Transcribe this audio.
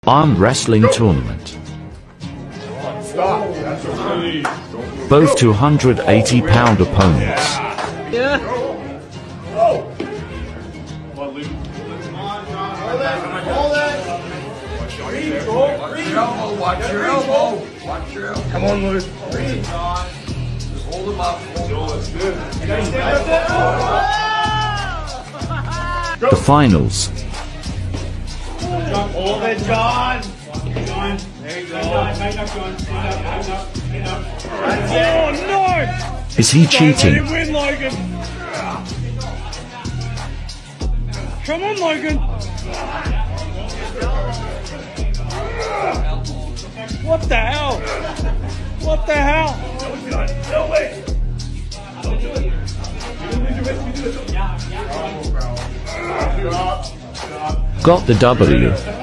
Arm wrestling tournament. Both 280-pound opponents. Yeah. Watch your elbow. Watch your elbow. Come on, Luke. Just hold him up. The finals. Hold it, John. John. There you go. Stand up, John. Stand up. Oh, no! Is he cheating? Win, Logan. Come on, Logan. What the hell? What the hell? No way. Don't do it. Got the W.